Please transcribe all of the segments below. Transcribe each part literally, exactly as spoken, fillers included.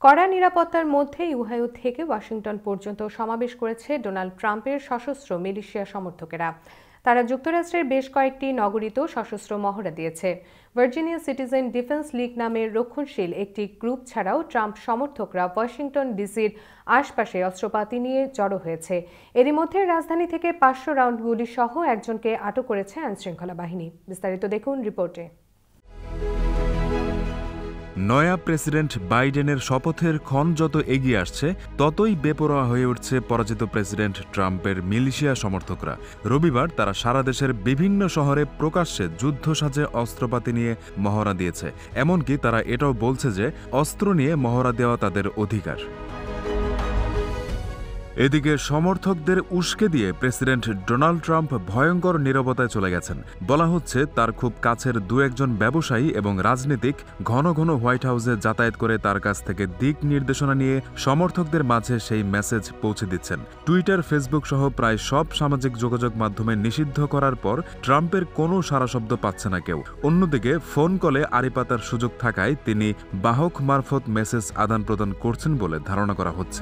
কড়া নিরাপত্তার মধ্যেই ওহাইও থেকে ওয়াশিংটন পর্যন্ত সমাবেশ করেছে ডোনাল্ড ট্রাম্পের সশস্ত্র মিলিশিয়া সমর্থকেরা। তারা যুক্তরাষ্ট্রের বেশ কয়েকটি নগরীতেও সশস্ত্র মহড়া দিয়েছে। ভার্জিনিয়া সিটিজেন ডিফেন্স লীগ নামের রক্ষণশীল একটি গ্রুপ ছাড়াও ট্রাম্প সমর্থকরা ওয়াশিংটন ডিসির আশপাশে অস্ত্রপাতি নিয়ে জড়ো হয়েছে। এরই মধ্যে রাজধানী থেকে পাঁচশো রাউন্ড গুলি সহ একজনকে আটক করেছে আইনশৃঙ্খলা বাহিনী। বিস্তারিত দেখুন রিপোর্টে। নয়া প্রেসিডেন্ট বাইডেনের শপথের ক্ষণ যত এগিয়ে আসছে, ততই বেপরোয়া হয়ে উঠছে পরাজিত প্রেসিডেন্ট ট্রাম্পের মিলিশিয়া সমর্থকরা। রবিবার তারা সারা দেশের বিভিন্ন শহরে প্রকাশ্যে যুদ্ধ সাজে অস্ত্রপাতি নিয়ে মহড়া দিয়েছে। এমনকি তারা এটাও বলছে যে অস্ত্র নিয়ে মহড়া দেওয়া তাদের অধিকার। এদিকে সমর্থকদের উস্কে দিয়ে প্রেসিডেন্ট ডোনাল্ড ট্রাম্প ভয়ঙ্কর নীরবতায় চলে গেছেন। বলা হচ্ছে তার খুব কাছের দু একজন ব্যবসায়ী এবং রাজনীতিক ঘন ঘন হোয়াইট হাউসে যাতায়াত করে তার কাছ থেকে দিক নির্দেশনা নিয়ে সমর্থকদের মাঝে সেই মেসেজ পৌঁছে দিচ্ছেন। টুইটার, ফেসবুক সহ প্রায় সব সামাজিক যোগাযোগ মাধ্যমে নিষিদ্ধ করার পর ট্রাম্পের কোনো সাড়াশব্দ পাচ্ছে না কেউ। অন্যদিকে ফোন কলে আড়ি পাতার সুযোগ থাকায় তিনি বাহক মারফত মেসেজ আদান প্রদান করছেন বলে ধারণা করা হচ্ছে।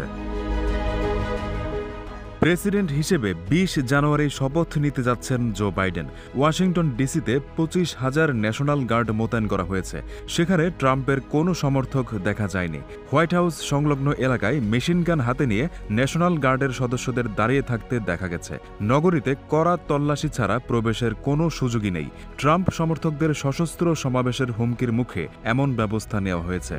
প্রেসিডেন্ট হিসেবে বিশ জানুয়ারি শপথ নিতে যাচ্ছেন জো বাইডেন। ওয়াশিংটন ডিসিতে পঁচিশ হাজার ন্যাশনাল গার্ড মোতায়েন করা হয়েছে। সেখানে ট্রাম্পের কোনো সমর্থক দেখা যায়নি। হোয়াইট হাউস সংলগ্ন এলাকায় মেশিনগান হাতে নিয়ে ন্যাশনাল গার্ডের সদস্যদের দাঁড়িয়ে থাকতে দেখা গেছে। নগরীতে কড়া তল্লাশি ছাড়া প্রবেশের কোনো সুযোগই নেই। ট্রাম্প সমর্থকদের সশস্ত্র সমাবেশের হুমকির মুখে এমন ব্যবস্থা নেওয়া হয়েছে।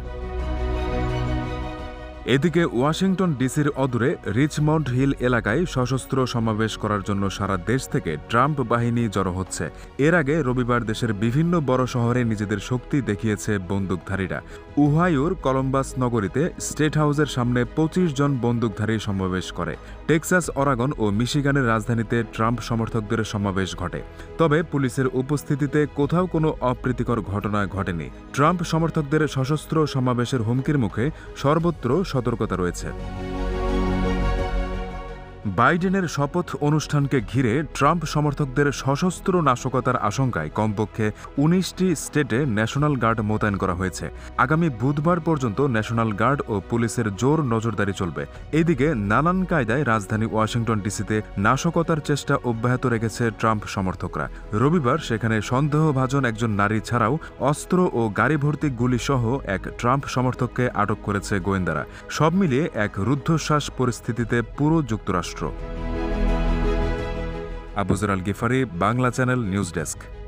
এদিকে ওয়াশিংটন ডিসির অদূরে রিচমন্ড হিল এলাকায় সশস্ত্র সমাবেশ করার জন্য সারা দেশ থেকে ট্রাম্প বাহিনী জড়ো হচ্ছে। এর আগে রবিবার দেশের বিভিন্ন বড় শহরে নিজেদের শক্তি দেখিয়েছে বন্দুকধারীরা। ওহাইওর কলম্বাস নগরীতে স্টেট হাউসের সামনে পঁচিশ জন বন্দুকধারী সমাবেশ করে। টেক্সাস, অরাগন ও মিশিগানের রাজধানীতে ট্রাম্প সমর্থকদের সমাবেশ ঘটে। তবে পুলিশের উপস্থিতিতে কোথাও কোনো অপ্রীতিকর ঘটনা ঘটেনি। ট্রাম্প সমর্থকদের সশস্ত্র সমাবেশের হুমকির মুখে সর্বত্র সতর্কতা রয়েছে। বাইডেনের শপথ অনুষ্ঠানকে ঘিরে ট্রাম্প সমর্থকদের সশস্ত্র নাশকতার আশঙ্কায় কমপক্ষে উনিশটি স্টেটে ন্যাশনাল গার্ড মোতায়েন করা হয়েছে। আগামী বুধবার পর্যন্ত ন্যাশনাল গার্ড ও পুলিশের জোর নজরদারি চলবে। এদিকে নানান কায়দায় রাজধানী ওয়াশিংটন ডিসিতে নাশকতার চেষ্টা অব্যাহত রেখেছে ট্রাম্প সমর্থকরা। রবিবার সেখানে সন্দেহভাজন একজন নারী ছাড়াও অস্ত্র ও গাড়ি ভর্তি গুলি সহ এক ট্রাম্প সমর্থককে আটক করেছে গোয়েন্দারা। সব মিলিয়ে এক রুদ্ধশ্বাস পরিস্থিতিতে পুরো যুক্তরাষ্ট্র। Abuzar Al Ghifari, Bangla channel, news desk.